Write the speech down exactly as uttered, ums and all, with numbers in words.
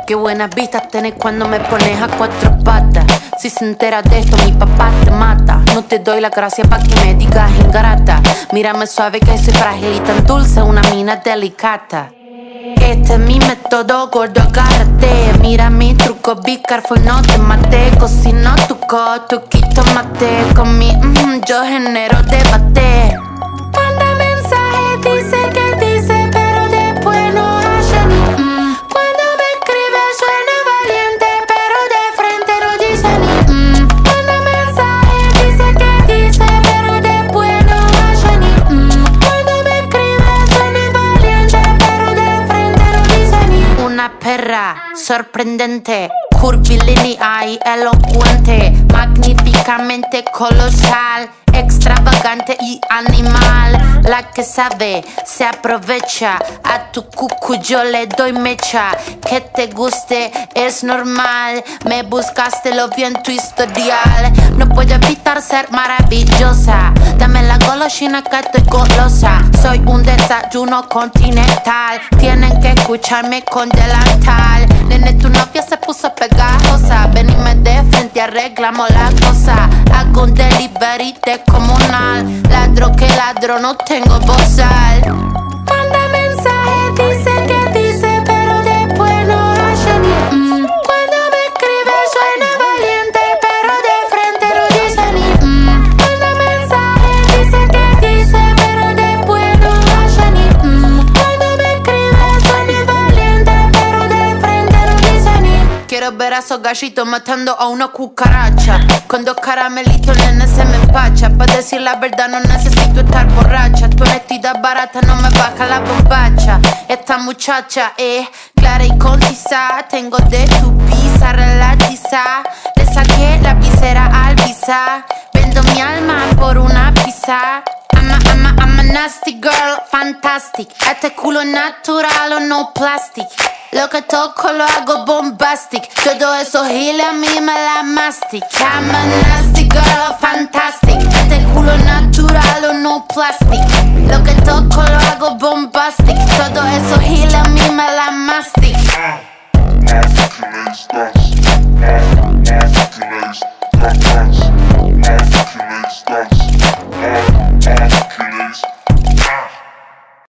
Qué buenas vistas tenés cuando me pones a cuatro patas. Si se entera de esto, mi papá te mata. No te doy la gracia pa' que me digas ingrata. Mírame suave que soy frágil y tan dulce, una mina delicata. Este es mi método, gordo, agárrate. Mira mi truco, be careful, no te mate. Cocino tu coto, quito mate. Con mi mm, yo genero debate. Manda mensaje, dice que dice, pero después no hace ni mm. Cuando me escribe suena valiente, pero de frente no dice ni mm. Manda mensaje, dice que dice, pero después no hace ni mm. Cuando me escribe suena valiente, pero de frente no dice ni. Una perra sorprendente, curvilínea y elocuente, magníficamente colosal, extravagante y animal. La que sabe se aprovecha, a tu cucu yo le doy mecha. Que te guste es normal, me buscaste, lo vi en tu historial. No puedo evitar ser maravillosa, dame la golosina que estoy golosa. Soy un desayuno continental, tienen que escucharme con delantal. Nene, tu novia se puso pegajosa, venime de frente, arreglamos la cosa. Hago un delivery descomunal, ladro que ladro, no tengo bozal. Manda mensaje, dice que dice, pero después no hace ni mm. Cuando me escribe suena valiente, pero de frente no dice ni mm. Manda mensaje, dice que dice, pero después no hace ni mm. Cuando me escribe suena valiente, pero de frente no dice ni. Quiero ver a esos gallitos matando a una cucaracha. Con dos caramelitos, nene, se me empacha. Pa' decir la verdad no necesito estar borracha. Tu honestidad barata no me baja la bombacha. Esta muchacha es clara y concisa. Tengo de tu pizza relatiza. Le saqué la visera al visa. Vendo mi alma por una pizza. I'm a, I'm a, I'm a nasty girl, fantastic. Este culo natural o no plastic. Lo que toco lo hago bombastic. Todo eso giles a mí me la mastic. I'm a nasty girl, fantastic. Este culo natural o no plastic. Lo que toco lo hago bombastic. Todo eso giles a mí me la mastic.